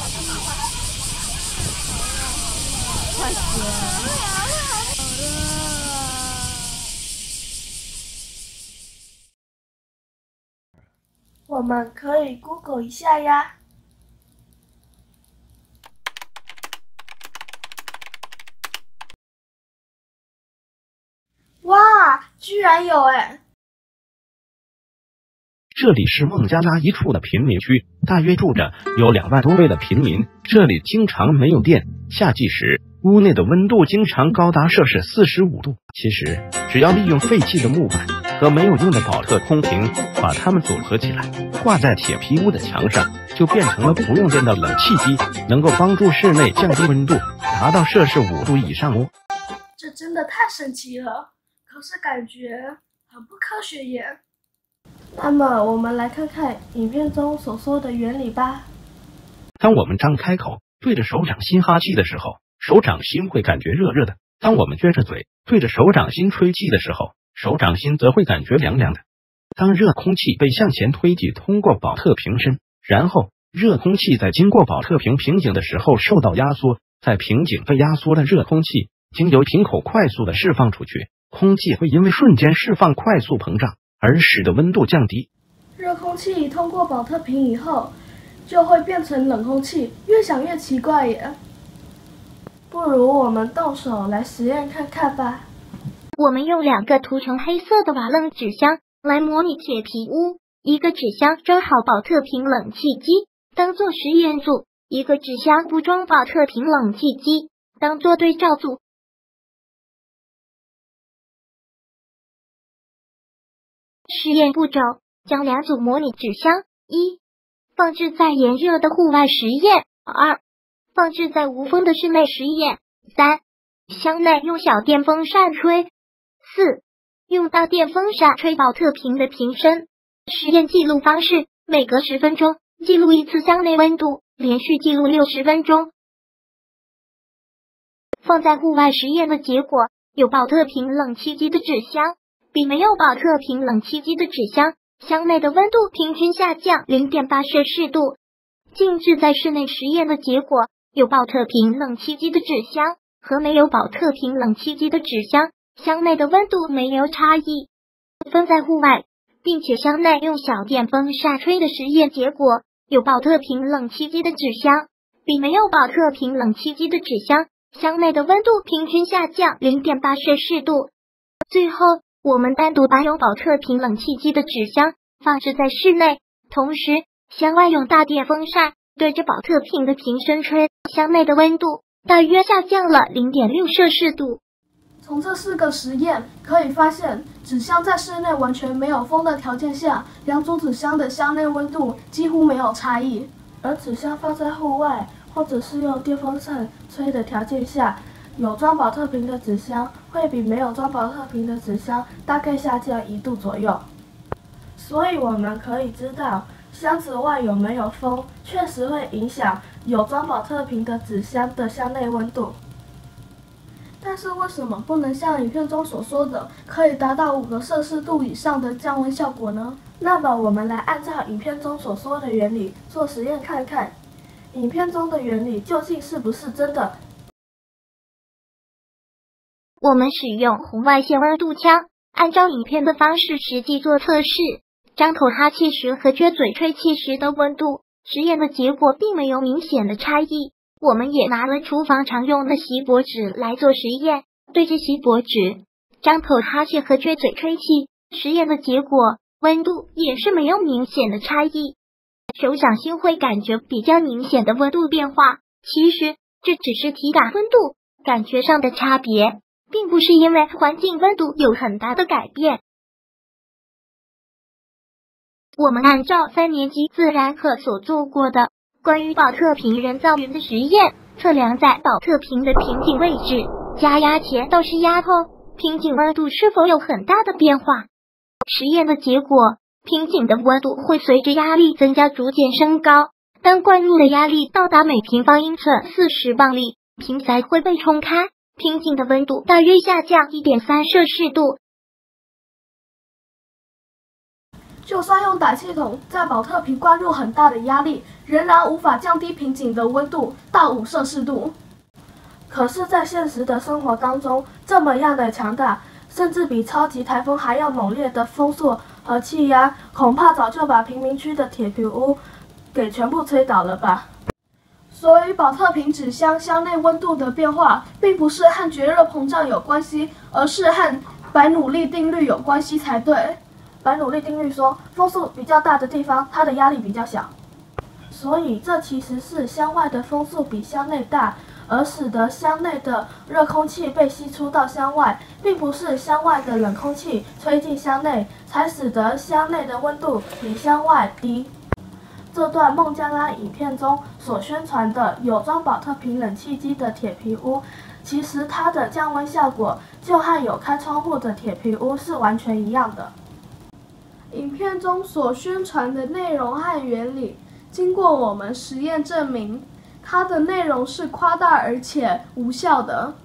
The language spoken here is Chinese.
快死了！ 我们可以 Google 一下呀。哇，居然有哎！ 这里是孟加拉一处的贫民区，大约住着有2万多位的平民。这里经常没有电，夏季时屋内的温度经常高达摄氏45度。其实只要利用废弃的木板和没有用的宝特空瓶，把它们组合起来，挂在铁皮屋的墙上，就变成了不用电的冷气机，能够帮助室内降低温度，达到摄氏5度以上哦。 这真的太神奇了，可是感觉很不科学耶。那么我们来看看影片中所说的原理吧。 当我们张开口对着手掌心哈气的时候，手掌心会感觉热热的；当我们撅着嘴对着手掌心吹气的时候，手掌心则会感觉凉凉的。当热空气被向前推挤通过保特瓶身，然后热空气在经过保特瓶瓶颈的时候受到压缩，在瓶颈被压缩的热空气经由瓶口快速的释放出去，空气会因为瞬间释放快速膨胀而使得温度降低。 热空气通过保特瓶以后，就会变成冷空气，越想越奇怪耶。不如我们动手来实验看看吧。 我们用2个涂成黑色的瓦楞纸箱来模拟铁皮屋，一个纸箱装好保特瓶冷气机，当做实验组；一个纸箱不装保特瓶冷气机，当做对照组。实验步骤：将2组模拟纸箱：1. 放置在炎热的户外实验； 2. 放置在无风的室内实验； 3. 箱内用小电风扇吹； 4. 用大电风扇吹保特瓶的瓶身。实验记录方式：每隔10分钟记录一次箱内温度，连续记录60分钟。放在户外实验的结果：有保特瓶冷气机的纸箱比没有保特瓶冷气机的纸箱，箱内的温度平均下降 0.8 摄氏度。静置在室内实验的结果：有保特瓶冷气机的纸箱和没有保特瓶冷气机的纸箱，箱内的温度没有差异。分在户外，并且箱内用小电风扇吹的实验结果：有保特瓶冷气机的纸箱比没有保特瓶冷气机的纸箱，箱内的温度平均下降 0.8 摄氏度。最后，我们单独把有保特瓶冷气机的纸箱放置在室内，同时箱外用大电风扇对着保特瓶的瓶身吹，箱内的温度大约下降了 0.6 摄氏度。 从这4个实验可以发现，纸箱在室内完全没有风的条件下，2组纸箱的箱内温度几乎没有差异；而纸箱放在户外或者是用电风扇吹的条件下，有装保特瓶的纸箱会比没有装保特瓶的纸箱大概下降1度左右。所以我们可以知道，箱子外有没有风确实会影响有装保特瓶的纸箱的箱内温度。但是为什么不能像影片中所说的，可以达到5个摄氏度以上的降温效果呢？那么我们来按照影片中所说的原理做实验看看，影片中的原理究竟是不是真的？ 我们使用红外线温度枪，按照影片的方式实际做测试。张口哈气时和撅嘴吹气时的温度，实验的结果并没有明显的差异。我们也拿了厨房常用的锡箔纸来做实验，对着锡箔纸张口哈气和撅嘴吹气，实验的结果温度也是没有明显的差异。手掌心会感觉比较明显的温度变化，其实这只是体感温度感觉上的差别，并不是因为环境温度有很大的改变。我们按照3年级自然课所做过的关于保特瓶人造云的实验，测量在保特瓶的瓶颈位置加压前到施压后，瓶颈温度是否有很大的变化。实验的结果，瓶颈的温度会随着压力增加逐渐升高，当灌入的压力到达每平方英寸40磅力，瓶塞会被冲开，瓶颈的温度大约下降 1.3 摄氏度。 就算用打气筒在保特瓶灌入很大的压力，仍然无法降低瓶颈的温度到5摄氏度。可是，在现实的生活当中，这么样的强大，甚至比超级台风还要猛烈的风速和气压，恐怕早就把贫民区的铁皮屋给全部吹倒了吧。所以，保特瓶纸箱箱内温度的变化，并不是和绝热膨胀有关系，而是和白努利定律有关系才对。白努利定律说，风速比较大的地方，它的压力比较小。所以，这其实是箱外的风速比箱内大，而使得箱内的热空气被吸出到箱外，并不是箱外的冷空气吹进箱内，才使得箱内的温度比箱外低。这段孟加拉影片中所宣传的有装保特瓶冷气机的铁皮屋，其实它的降温效果就和有开窗户的铁皮屋是完全一样的。影片中所宣传的内容和原理，经过我们实验证明，它的内容是夸大而且无效的。